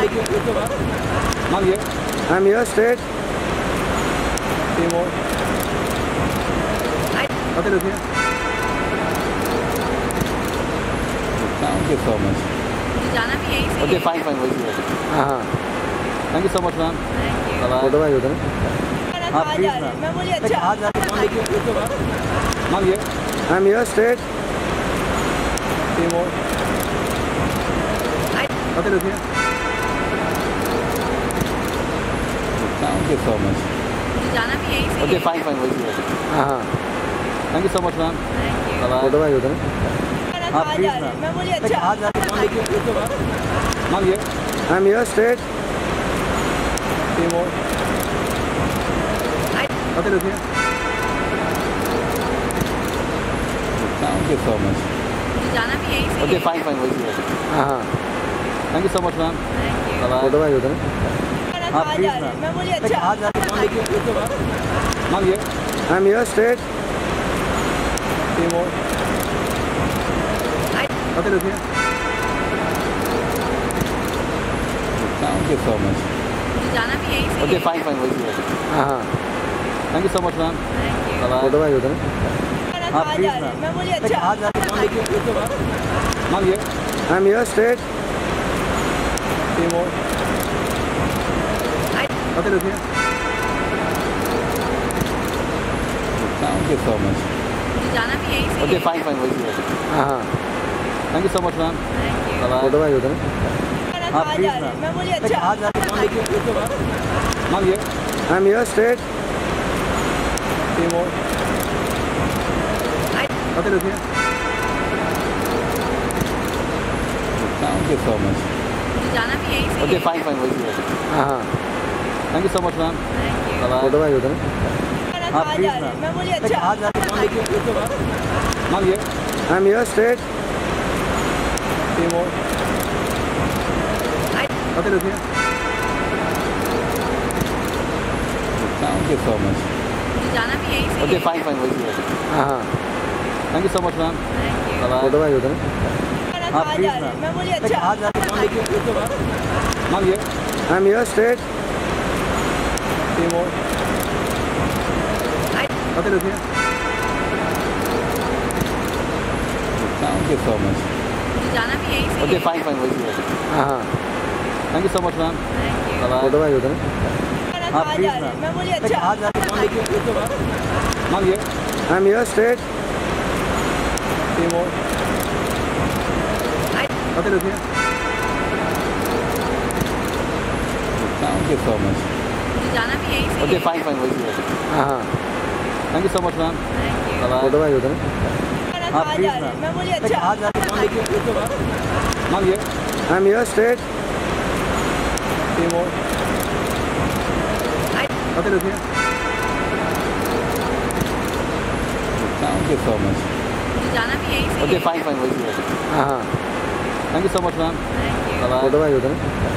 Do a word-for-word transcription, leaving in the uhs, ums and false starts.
Not here. I'm here straight. Three more. Okay, look here. Thank you so much. जाना भी यहीं से। Okay, fine, fine, वही से। हाँ Thank you so much, ma'am. Thank you. Bye-bye. Photo भाई होता है हाँ, please, ma'am. मैं बोली अच्छा। Not here. I'm here straight. Three more. Okay, look here. Thank you so much. जाना भी यहीं से। Okay, fine, fine, वही से। हाँ Thank you so much, ma'am. Thank you. Bye-bye. Photo भाई होता है हाँ, please, ma'am. मैं बोली अच्छा। Not here. I'm here straight. Three more. Okay, look here. Thank you so much. जाना भी यहीं से। Okay, fine, fine, वही से। हाँ Thank you so much, ma'am. Thank you. Bye-bye. Photo भाई होता है हाँ, please, ma'am. मैं बोली अच्छा। Not here. I'm here straight. Three more. Okay, look here. Thank you so much. जाना भी यहीं से। Okay, fine, fine, वही से। हाँ Thank you so much, ma'am. Thank you. Bye-bye. Photo भाई होता है हाँ, please, ma'am. मैं बोली अच्छा। Not here. I'm here straight. Three more. Okay, look here. Thank you so much. जाना भी यहीं से। Okay, fine, fine, वही से। हाँ Thank you so much, ma'am. Thank you. Bye-bye. Photo भाई होता है हाँ, please, ma'am. मैं बोली अच्छा। Not here. I'm here straight. Three more. Okay, look here. Thank you so much. जाना भी यहीं से। Okay, fine, fine, वही से। हाँ Thank you so much, ma'am. Thank you. Bye-bye. Photo भाई होता है हाँ, please, ma'am. मैं बोली अच्छा। Not here. I'm here straight. Three more. Okay, look here. Thank you so much. जाना भी यहीं से। Okay, fine, fine, वही से। हाँ Thank you so much, ma'am. Thank you. Bye-bye. Photo भाई होता है हाँ, please, ma'am. मैं बोली अच्छा। Not here. I'm here straight. Three more. Okay, look here. Thank you so much. जाना भी यहीं से। Okay, fine, fine, वही से। हाँ Thank you so much, ma'am. Thank you. Bye-bye. Photo भाई होता है हाँ, please, ma'am. मैं बोली अच्छा। Not here. I'm here straight. Three more. Okay, look here. Thank you so much. जाना भी यहीं से। Okay, fine, fine, वही से। हाँ Thank you so much, ma'am. Thank you. Bye-bye. Photo भाई होता है हाँ, please, ma'am. मैं बोली अच्छा। Not here. I'm here straight. Three more. Okay, look here. Thank you so much. जाना भी यहीं से। Okay, fine, fine, वही से। हाँ Thank you so much, ma'am. Thank you. Bye-bye. Photo भाई होता है